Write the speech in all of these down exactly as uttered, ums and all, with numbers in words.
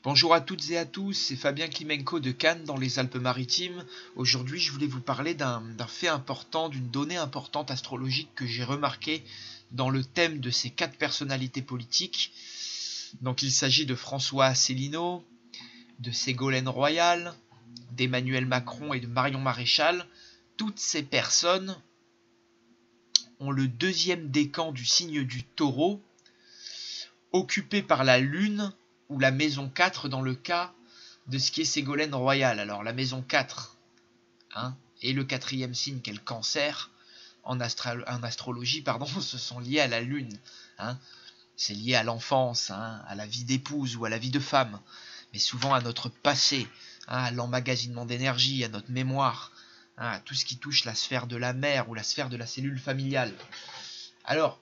Bonjour à toutes et à tous, c'est Fabien Klimenko de Cannes dans les Alpes-Maritimes. Aujourd'hui, je voulais vous parler d'un d'un fait important, d'une donnée importante astrologique que j'ai remarquée dans le thème de ces quatre personnalités politiques. Donc il s'agit de François Asselineau, de Ségolène Royal, d'Emmanuel Macron et de Marion Maréchal. Toutes ces personnes ont le deuxième décan du signe du Taureau, occupé par la Lune ou la maison quatre dans le cas de ce qui est Ségolène Royal. Alors la maison quatre hein, et le quatrième signe qu'est le Cancer en, astro en astrologie pardon, se sont liés à la Lune. Hein. C'est lié à l'enfance, hein, à la vie d'épouse ou à la vie de femme, mais souvent à notre passé, hein, à l'emmagasinement d'énergie, à notre mémoire, hein, à tout ce qui touche la sphère de la mère ou la sphère de la cellule familiale. Alors,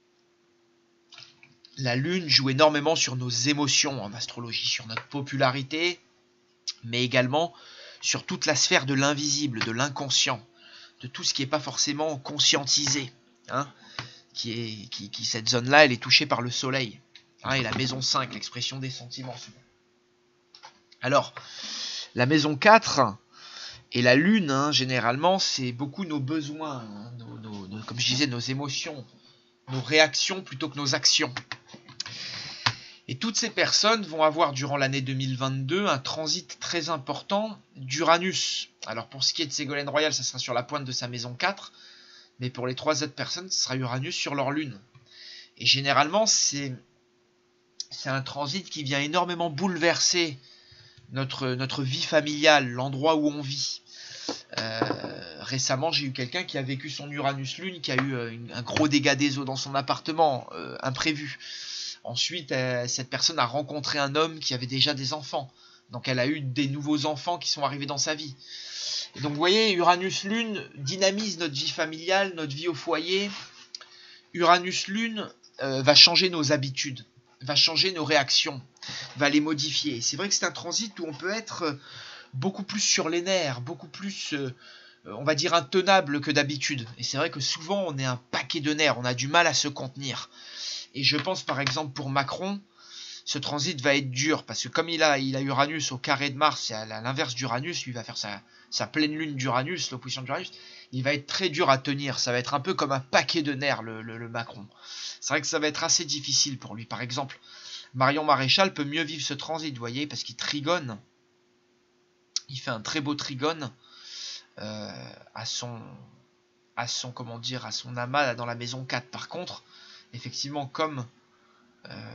la Lune joue énormément sur nos émotions en astrologie, sur notre popularité, mais également sur toute la sphère de l'invisible, de l'inconscient, de tout ce qui n'est pas forcément conscientisé. Hein, qui est, qui, qui, cette zone-là, elle est touchée par le soleil. Hein, et la maison cinq, l'expression des sentiments. Alors, la maison quatre et la Lune, hein, généralement, c'est beaucoup nos besoins, hein, nos, nos, nos, comme je disais, nos émotions, nos réactions plutôt que nos actions. Et toutes ces personnes vont avoir durant l'année deux mille vingt-deux un transit très important d'Uranus. Alors pour ce qui est de Ségolène Royal, ça sera sur la pointe de sa maison quatre, mais pour les trois autres personnes, ce sera Uranus sur leur lune. Et généralement, c'est c'est un transit qui vient énormément bouleverser notre, notre vie familiale, l'endroit où on vit. Euh, récemment, j'ai eu quelqu'un qui a vécu son Uranus-Lune, qui a eu euh, une, un gros dégât des eaux dans son appartement, euh, imprévu. Ensuite, euh, cette personne a rencontré un homme qui avait déjà des enfants. Donc elle a eu des nouveaux enfants qui sont arrivés dans sa vie. Et donc vous voyez, Uranus-Lune dynamise notre vie familiale, notre vie au foyer. Uranus-Lune euh, va changer nos habitudes, va changer nos réactions, va les modifier. C'est vrai que c'est un transit où on peut être beaucoup plus sur les nerfs, beaucoup plus, euh, on va dire, intenable que d'habitude. Et c'est vrai que souvent on est un paquet de nerfs, on a du mal à se contenir. Et je pense par exemple pour Macron, ce transit va être dur, parce que comme il a, il a Uranus au carré de Mars, c'est à l'inverse d'Uranus, lui va faire sa, sa pleine lune d'Uranus, l'opposition d'Uranus, il va être très dur à tenir, ça va être un peu comme un paquet de nerfs le, le, le Macron. C'est vrai que ça va être assez difficile pour lui. Par exemple, Marion Maréchal peut mieux vivre ce transit, vous voyez, parce qu'il trigone, il fait un très beau trigone euh, à son, à son, comment dire, à son amas dans la maison quatre. Par contre, effectivement, comme euh,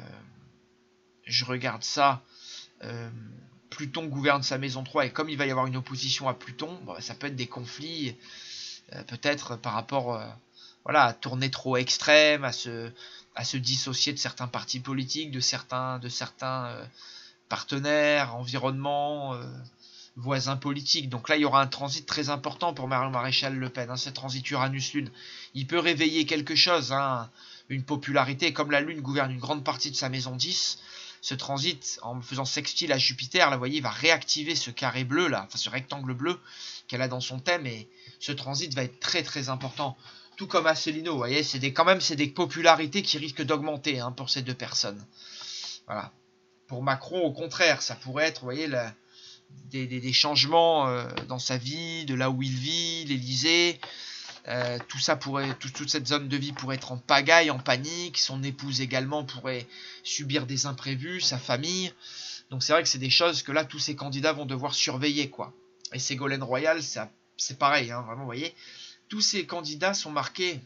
je regarde ça, euh, Pluton gouverne sa maison trois, et comme il va y avoir une opposition à Pluton, bon, ça peut être des conflits, euh, peut-être par rapport euh, voilà, à tourner trop extrême, à se, à se dissocier de certains partis politiques, de certains, de certains euh, partenaires, environnements, euh, voisins politiques. Donc là, il y aura un transit très important pour Marion Maréchal Le Pen, hein, ce transit Uranus-Lune. Il peut réveiller quelque chose, hein, une popularité, comme la Lune gouverne une grande partie de sa maison dix, ce transit, en faisant sextile à Jupiter, là, vous voyez, il va réactiver ce carré bleu, là, enfin ce rectangle bleu qu'elle a dans son thème, et ce transit va être très très important. Tout comme Asselineau, vous voyez, c'est des, quand même, c'est des popularités qui risquent d'augmenter, hein, pour ces deux personnes. Voilà. Pour Macron, au contraire, ça pourrait être, vous voyez, la, des, des, des changements euh, dans sa vie, de là où il vit, l'Élysée. Euh, tout ça pourrait, tout, toute cette zone de vie pourrait être en pagaille, en panique. Son épouse également pourrait subir des imprévus, sa famille. Donc c'est vrai que c'est des choses que là, tous ces candidats vont devoir surveiller, quoi. Et Ségolène Royal, c'est pareil, hein, vraiment, vous voyez. Tous ces candidats sont marqués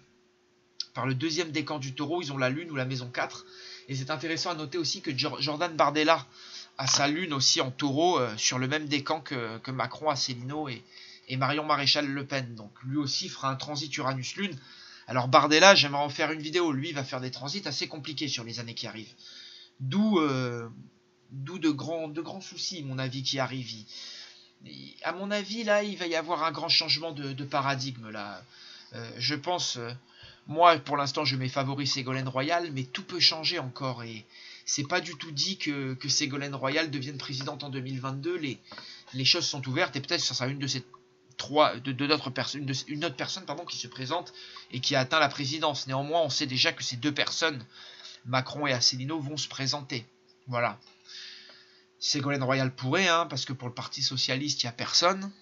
par le deuxième décan du Taureau. Ils ont la Lune ou la maison quatre. Et c'est intéressant à noter aussi que Jordan Bardella a sa Lune aussi en Taureau, euh, sur le même décan que, que Macron, Asselineau et et Marion Maréchal Le Pen. Donc lui aussi fera un transit Uranus-Lune. Alors Bardella, j'aimerais en faire une vidéo. Lui, il va faire des transits assez compliqués sur les années qui arrivent. D'où euh, d'où de grands, de grands soucis, mon avis, qui arrivent. Il, à mon avis, là, il va y avoir un grand changement de, de paradigme. Là. Euh, je pense, euh, moi, pour l'instant, je mets favori Ségolène Royal, mais tout peut changer encore. Et c'est pas du tout dit que, que Ségolène Royal devienne présidente en deux mille vingt-deux. Les, les choses sont ouvertes, et peut-être que ça sera une de ces trois, de, de d'autres personnes, une, une autre personne pardon, qui se présente et qui a atteint la présidence. Néanmoins, on sait déjà que ces deux personnes, Macron et Asselineau, vont se présenter. Voilà. Ségolène Royal pourrait, hein, parce que pour le Parti Socialiste, il n'y a personne.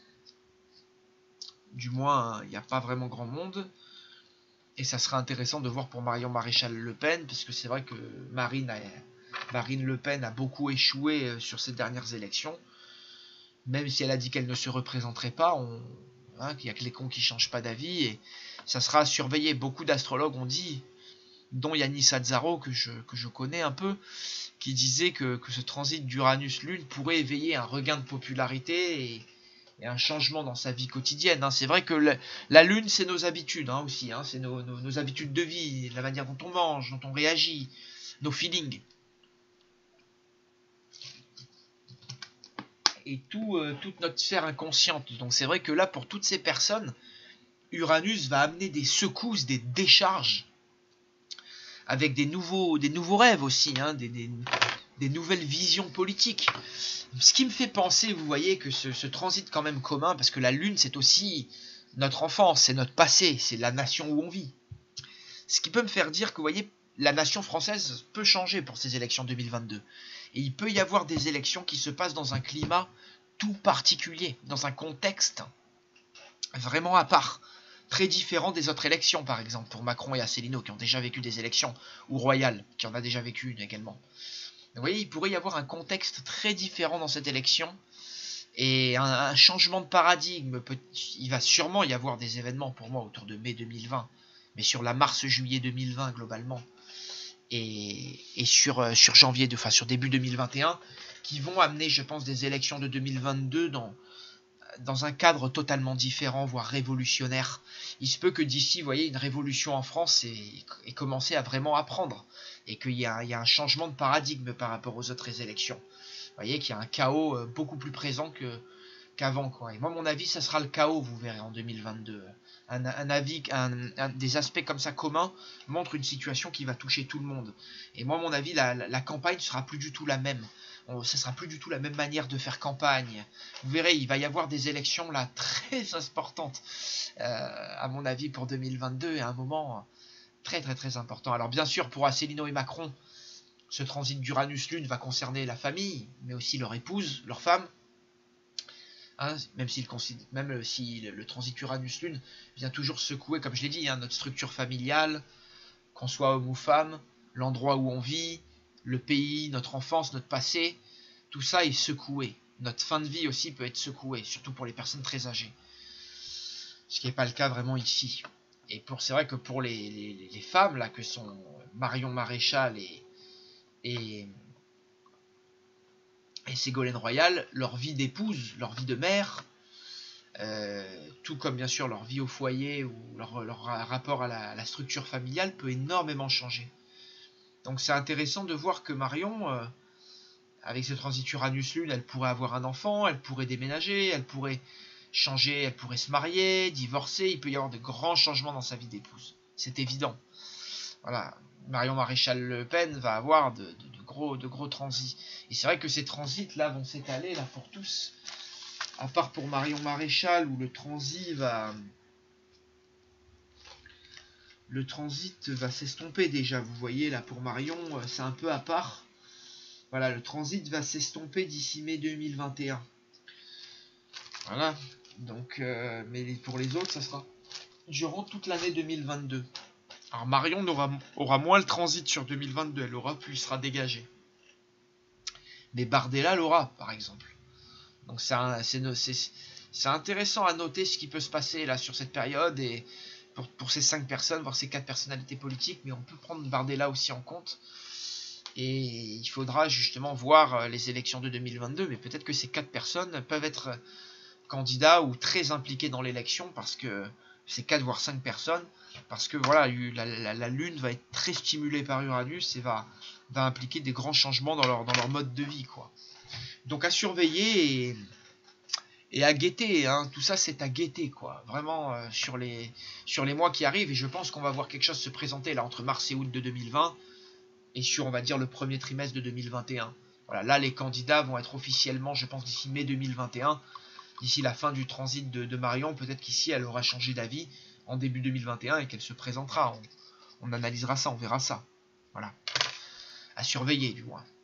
Du moins, il n'y a pas vraiment grand monde. Et ça sera intéressant de voir pour Marion Maréchal Le Pen, parce que c'est vrai que Marine, a, Marine Le Pen a beaucoup échoué sur ces dernières élections. Même si elle a dit qu'elle ne se représenterait pas, on, hein, qu'il n'y a que les cons qui ne changent pas d'avis. Et ça sera à surveiller. Beaucoup d'astrologues ont dit, dont Yanis Azzaro, que je, que je connais un peu, qui disait que, que ce transit d'Uranus-Lune pourrait éveiller un regain de popularité et, et un changement dans sa vie quotidienne. Hein. C'est vrai que la, la Lune, c'est nos habitudes hein, aussi, hein. C'est nos, nos, nos habitudes de vie, la manière dont on mange, dont on réagit, nos feelings. Et tout, euh, toute notre sphère inconsciente. Donc c'est vrai que là, pour toutes ces personnes, Uranus va amener des secousses, des décharges, avec des nouveaux, des nouveaux rêves aussi, hein, des, des, des nouvelles visions politiques. Ce qui me fait penser, vous voyez, que ce, ce transit quand même commun, parce que la Lune, c'est aussi notre enfance, c'est notre passé, c'est la nation où on vit. Ce qui peut me faire dire que, vous voyez, la nation française peut changer pour ces élections deux mille vingt-deux. Et il peut y avoir des élections qui se passent dans un climat tout particulier, dans un contexte vraiment à part. Très différent des autres élections, par exemple, pour Macron et Asselineau, qui ont déjà vécu des élections, ou Royal, qui en a déjà vécu une également. Vous voyez, il pourrait y avoir un contexte très différent dans cette élection, et un, un changement de paradigme. Peut, il va sûrement y avoir des événements, pour moi, autour de mai deux mille vingt, mais sur la mars-juillet deux mille vingt, globalement, et, et sur, euh, sur janvier, de, enfin sur début deux mille vingt et un, qui vont amener, je pense, des élections de deux mille vingt-deux dans... dans un cadre totalement différent, voire révolutionnaire. Il se peut que d'ici, vous voyez, une révolution en France ait, ait commencé à vraiment apprendre, et qu'il y a, il y a un changement de paradigme par rapport aux autres élections. Vous voyez qu'il y a un chaos beaucoup plus présent que, qu'avant, quoi. Et moi, mon avis, ça sera le chaos, vous verrez, en deux mille vingt-deux. Un, un avis, un, un, des aspects comme ça communs montrent une situation qui va toucher tout le monde. Et moi, mon avis, la, la, la campagne ne sera plus du tout la même. On, ça sera plus du tout la même manière de faire campagne. Vous verrez, il va y avoir des élections là très importantes, euh, à mon avis, pour deux mille vingt-deux, et à un moment très très très important. Alors bien sûr, pour Asselineau et Macron, ce transit d'Uranus-Lune va concerner la famille, mais aussi leur épouse, leur femme. Hein, même, si le, même si le transit Uranus-Lune vient toujours secouer, comme je l'ai dit, hein, notre structure familiale, qu'on soit homme ou femme, l'endroit où on vit, le pays, notre enfance, notre passé, tout ça est secoué. Notre fin de vie aussi peut être secouée, surtout pour les personnes très âgées. Ce qui n'est pas le cas vraiment ici. Et pour, c'est vrai que pour les, les, les femmes, là, que sont Marion Maréchal et, et, et Ségolène Royal, leur vie d'épouse, leur vie de mère, euh, tout comme bien sûr leur vie au foyer ou leur, leur rapport à la, à la structure familiale peut énormément changer. Donc c'est intéressant de voir que Marion, euh, avec ce transit Uranus-Lune, elle pourrait avoir un enfant, elle pourrait déménager, elle pourrait changer, elle pourrait se marier, divorcer, il peut y avoir de grands changements dans sa vie d'épouse. C'est évident. Voilà, Marion Maréchal Le Pen va avoir de, de, de, gros, de gros transits. Et c'est vrai que ces transits-là vont s'étaler là pour tous. À part pour Marion Maréchal, où le transit va... Le transit va s'estomper déjà, vous voyez, là pour Marion, c'est un peu à part. Voilà, le transit va s'estomper d'ici mai deux mille vingt et un. Voilà, donc, euh, mais pour les autres, ça sera durant toute l'année deux mille vingt-deux. Alors Marion aura, aura moins le transit sur deux mille vingt-deux, elle aura pu, sera dégagée. Mais Bardella l'aura, par exemple. Donc c'est intéressant à noter ce qui peut se passer là sur cette période, et pour, pour ces cinq personnes, voire ces quatre personnalités politiques, mais on peut prendre Bardella aussi en compte. Et il faudra justement voir les élections de deux mille vingt-deux, mais peut-être que ces quatre personnes peuvent être candidats ou très impliqués dans l'élection, parce que ces quatre voire cinq personnes, parce que voilà, la, la, la Lune va être très stimulée par Uranus et va, va impliquer des grands changements dans leur, dans leur mode de vie, quoi. Donc à surveiller et, et à guetter, hein. Tout ça c'est à guetter, quoi. Vraiment euh, sur, les, sur les mois qui arrivent, et je pense qu'on va voir quelque chose se présenter là entre mars et août de deux mille vingt, et sur, on va dire, le premier trimestre de deux mille vingt et un. Voilà, là les candidats vont être officiellement, je pense, d'ici mai deux mille vingt et un, d'ici la fin du transit de, de Marion. Peut-être qu'ici elle aura changé d'avis en début deux mille vingt et un et qu'elle se présentera. On, on analysera ça, on verra ça. Voilà. À surveiller du moins.